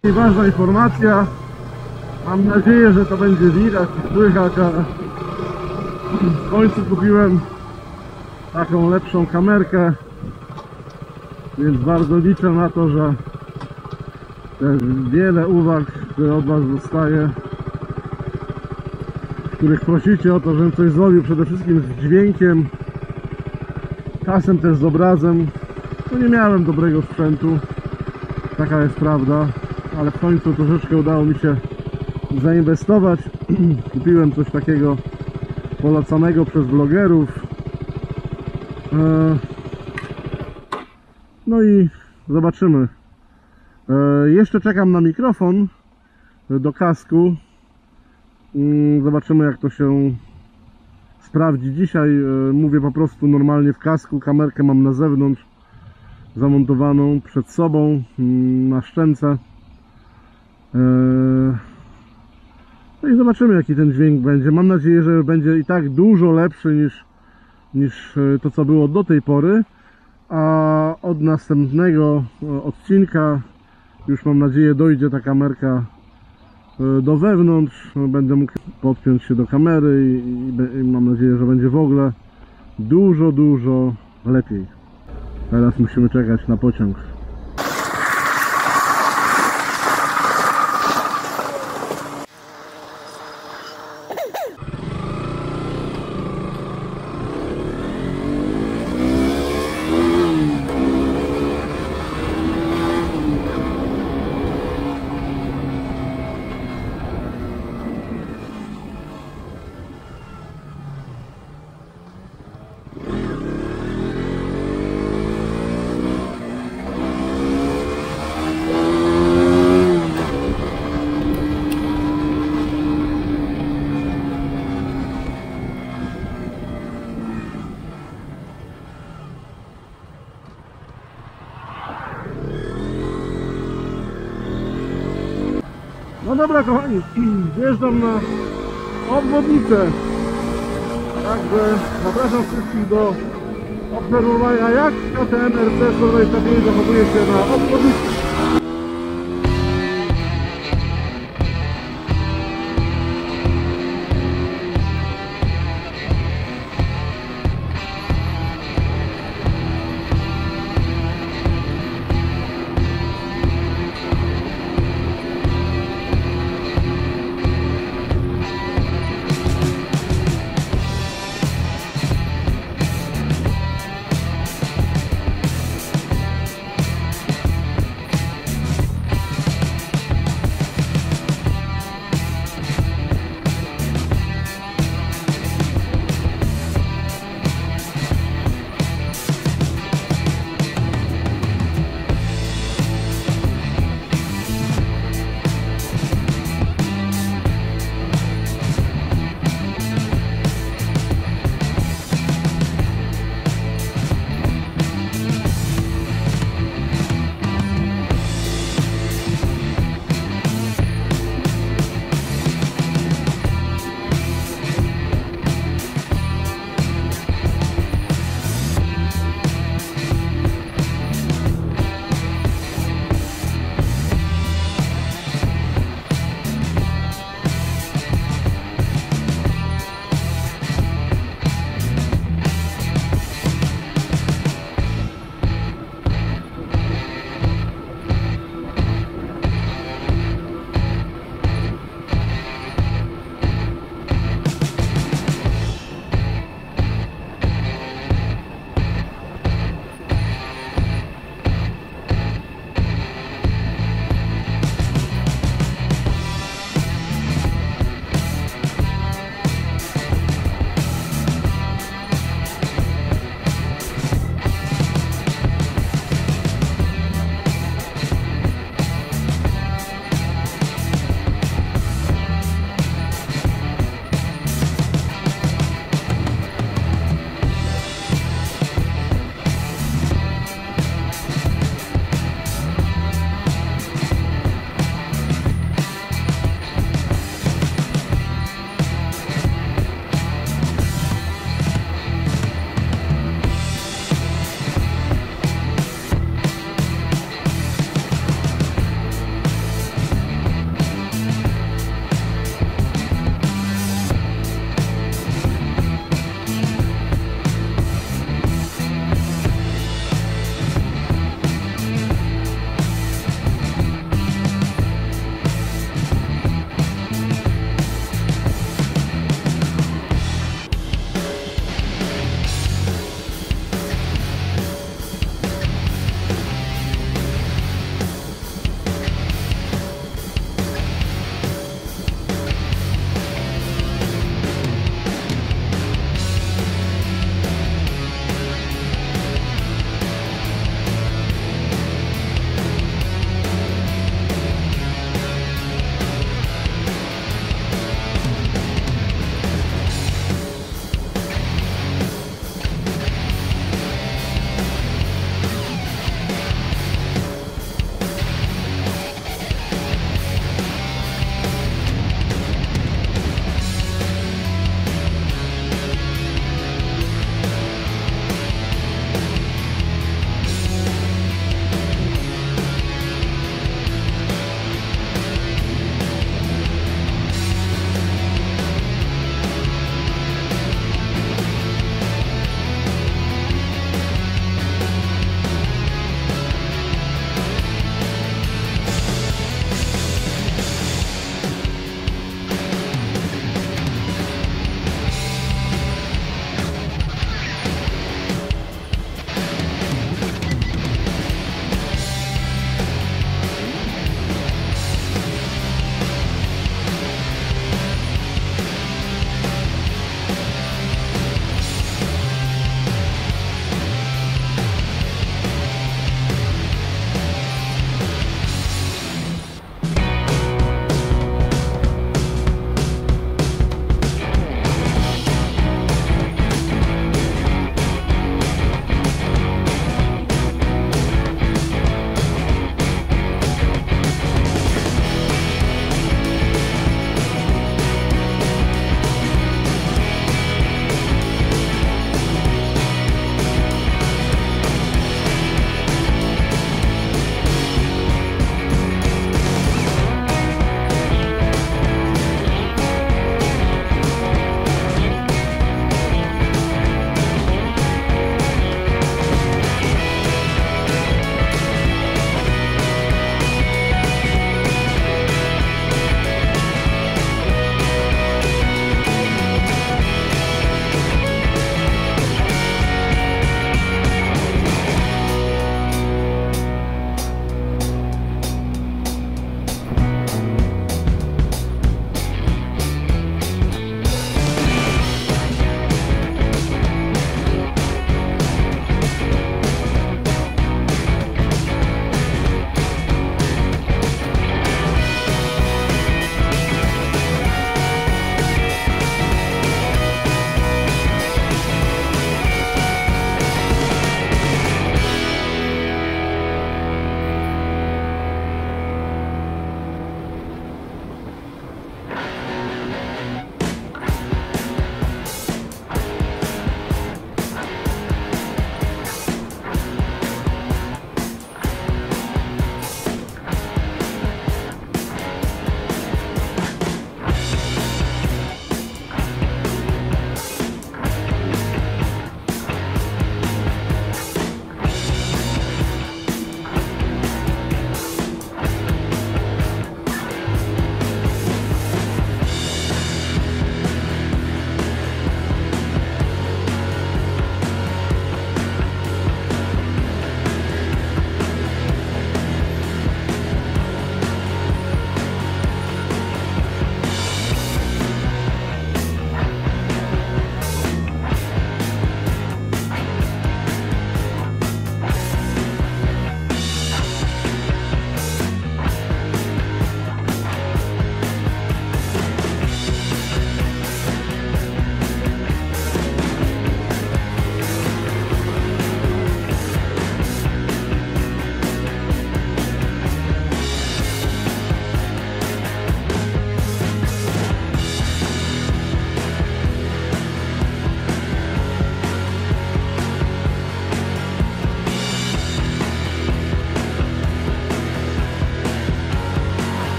I ważna informacja, mam nadzieję, że to będzie widać i słychać, ale w końcu kupiłem taką lepszą kamerkę, więc bardzo liczę na to, że te wiele uwag, które od Was dostaję, w których prosicie o to, żebym coś zrobił przede wszystkim z dźwiękiem, czasem też z obrazem. No nie miałem dobrego sprzętu, taka jest prawda, ale w końcu troszeczkę udało mi się zainwestować. Kupiłem coś takiego polecanego przez vlogerów. No i zobaczymy. Jeszcze czekam na mikrofon do kasku. Zobaczymy, jak to się sprawdzi. Dzisiaj mówię po prostu normalnie w kasku. Kamerkę mam na zewnątrz zamontowaną przed sobą na szczęce. No i zobaczymy, jaki ten dźwięk będzie. Mam nadzieję, że będzie i tak dużo lepszy niż to, co było do tej pory. A od następnego odcinka już mam nadzieję dojdzie ta kamerka do wewnątrz. Będę mógł podpiąć się do kamery i mam nadzieję, że będzie w ogóle dużo lepiej. Teraz musimy czekać na pociąg. No dobra, kochani, wjeżdżam na obwodnicę. Także zapraszam wszystkich do obserwowania, jak KTM RC 125 zachowuje się na obwodnicy.